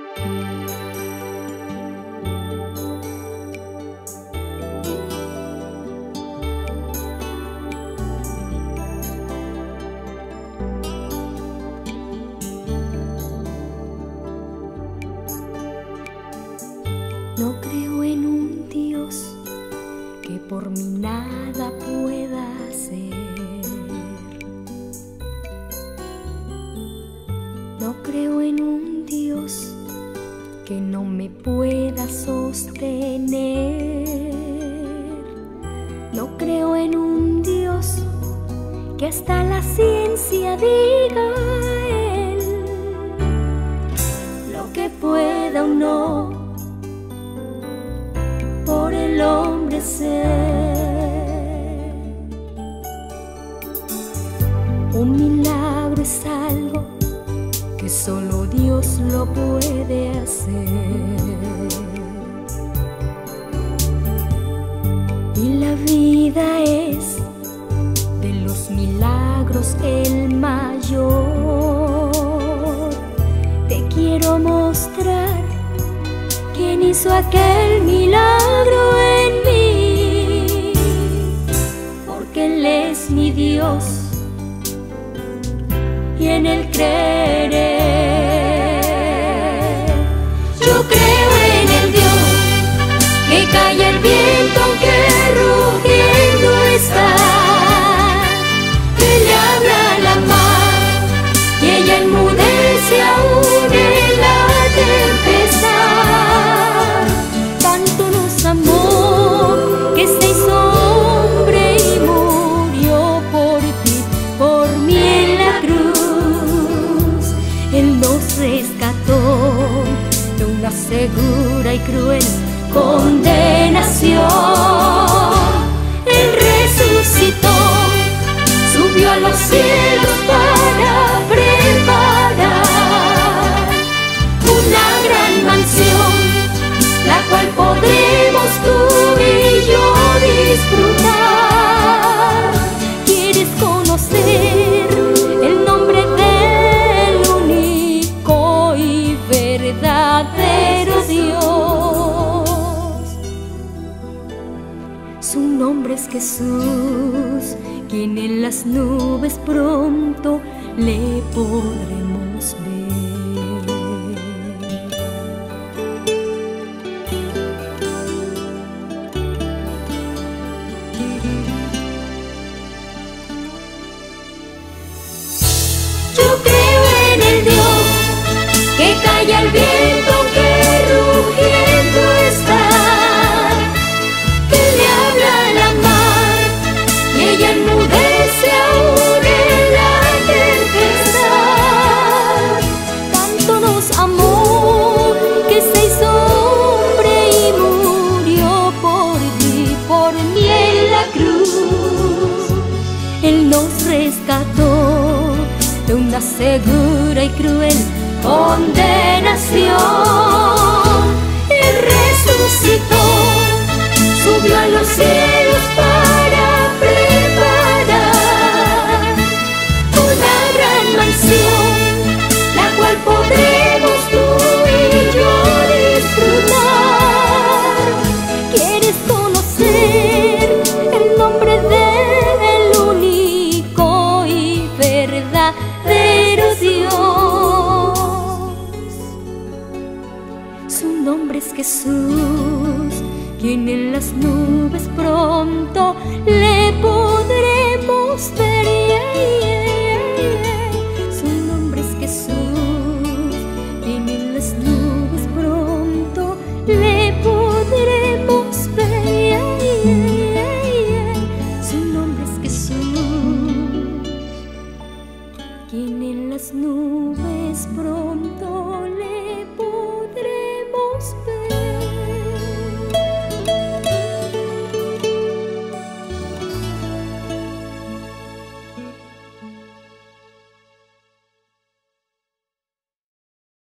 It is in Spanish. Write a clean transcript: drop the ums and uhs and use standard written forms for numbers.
No creo en un Dios que por mí nada pueda hacer. No creo en un Dios que no me pueda sostener. No creo en un Dios que hasta la ciencia diga Él lo que pueda o no por el hombre ser. Un milagro es algo que solo Dios lo puede hacer. Y la vida es de los milagros el mayor. Te quiero mostrar quién hizo aquel milagro en mí, porque Él es mi Dios y en Él creeré. Yo creo en el Dios que calla el viento aunque rugiendo está, que le habla a la mar y ella enmudece aún en la tempestad. Tanto nos amó que se hizo hombre y murió por ti, por mí en la cruz. Él nos rescató de una segura y cruel condenación. Él resucitó, subió a los cielos para preparar una gran mansión, la cual podremos tú y yo disfrutar. ¿Quieres conocer el nombre del único y verdadero Dios? Su nombre es Jesús, quien en las nubes pronto le podremos ver. Yo creo en el Dios que calla el viento que rugiendo está, que le habla a la mar y ella enmudece aún en la tempestad. Tanto nos amó que se hizo hombre y murió por ti, por mí en la cruz. Él nos rescató de una segura y cruel condenación. Él resucitó, subió a los cielos para preparar una gran mansión, la cual podremos tú y yo disfrutar. ¿Quieres conocer el nombre del único y verdadero Dios? Su nombre es Jesús, quien en las nubes pronto le pone